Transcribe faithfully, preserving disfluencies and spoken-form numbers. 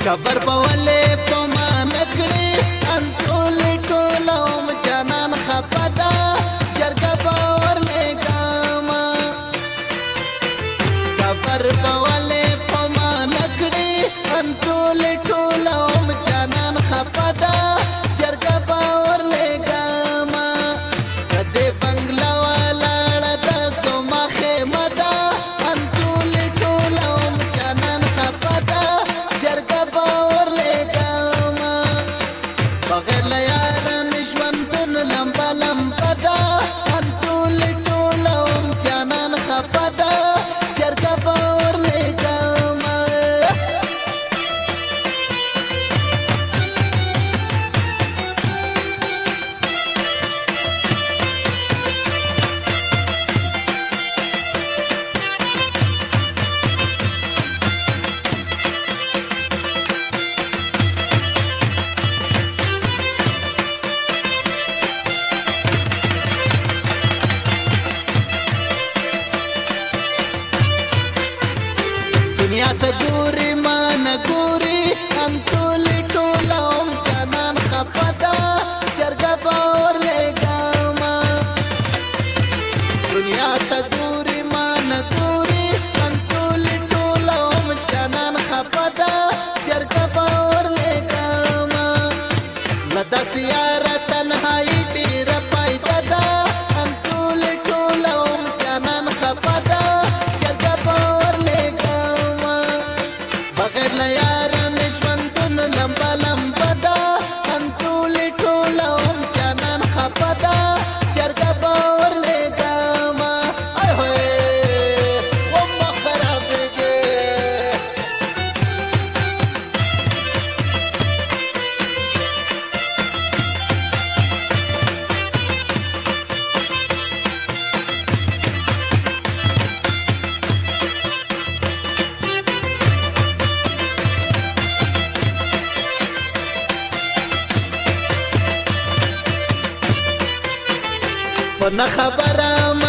خبر بولې په ما نکړې انټول ټولوم جانان خفدا جرګه باور لګاما خبر بولې په ما نکړې انټول ټولوم جانان خفدا جرګه باور لګاما دې بنگلا والا د سوما خمدا انټول ټولوم جانان خفدا جرګه باور لګاما بغیر له یار مې ژوندون لمبه لمبه ده انټول ټولوم جانان خفدا جرګه باور لګاما دنیا ته ګوري ما نه ګوري انټول ټولوم جانان خفدا جرګه باور لګاما دنیا ته ګوري ما نه ګوري انټول ټولوم جانان خفدا جرګه باور لګاما لدا سیاره تنهایی ډیر پایده ده انټول ټولوم جانان خفدا جرګه باور لګاما بغیر له یاره مې ژوندون لمبه لمبه ده انټول ټولوم جانان خفه ده جرګه باور لګاما ای هوی ومه خرابېږې په نه خبره